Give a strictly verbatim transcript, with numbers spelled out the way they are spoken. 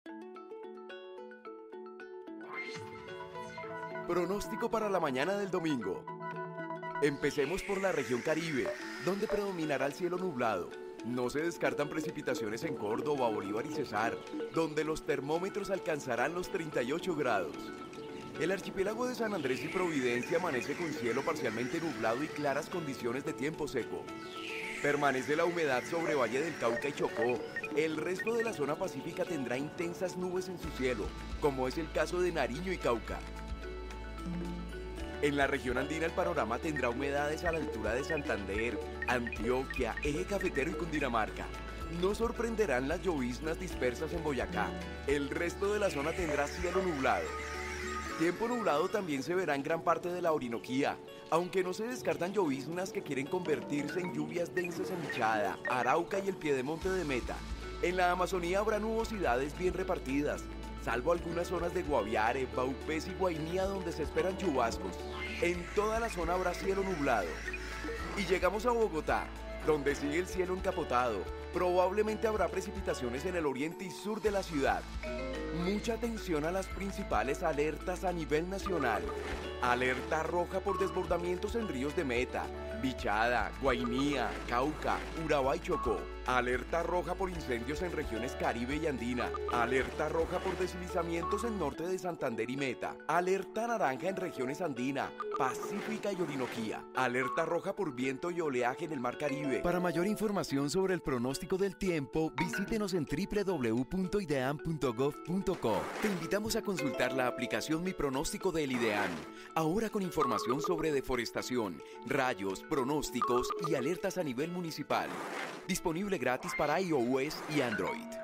Pronóstico para la mañana del domingo. Empecemos por la región Caribe, donde predominará el cielo nublado. No se descartan precipitaciones en Córdoba, Bolívar y Cesar, donde los termómetros alcanzarán los treinta y ocho grados. El archipiélago de San Andrés y Providencia amanece con cielo parcialmente nublado y claras condiciones de tiempo seco. Permanece la humedad sobre Valle del Cauca y Chocó. El resto de la zona pacífica tendrá intensas nubes en su cielo, como es el caso de Nariño y Cauca. En la región andina el panorama tendrá humedades a la altura de Santander, Antioquia, Eje Cafetero y Cundinamarca. No sorprenderán las lloviznas dispersas en Boyacá. El resto de la zona tendrá cielo nublado. Tiempo nublado también se verá en gran parte de la Orinoquía, aunque no se descartan lloviznas que quieren convertirse en lluvias densas en Vichada, Arauca y el piedemonte de Meta. En la Amazonía habrá nubosidades bien repartidas, salvo algunas zonas de Guaviare, Vaupés y Guainía donde se esperan chubascos. En toda la zona habrá cielo nublado. Y llegamos a Bogotá, donde sigue el cielo encapotado. Probablemente habrá precipitaciones en el oriente y sur de la ciudad. Mucha atención a las principales alertas a nivel nacional. Alerta roja por desbordamientos en ríos de Meta, Vichada, Guainía, Cauca, Urabá y Chocó. Alerta roja por incendios en regiones Caribe y Andina. Alerta roja por deslizamientos en norte de Santander y Meta. Alerta naranja en regiones Andina, Pacífica y Orinoquía. Alerta roja por viento y oleaje en el Mar Caribe. Para mayor información sobre el pronóstico del tiempo, visítenos en w w w punto idean punto gov punto co. Te invitamos a consultar la aplicación Mi Pronóstico del IDEAN. Ahora con información sobre deforestación, rayos, pronósticos y alertas a nivel municipal. Disponible gratis para iOS y Android.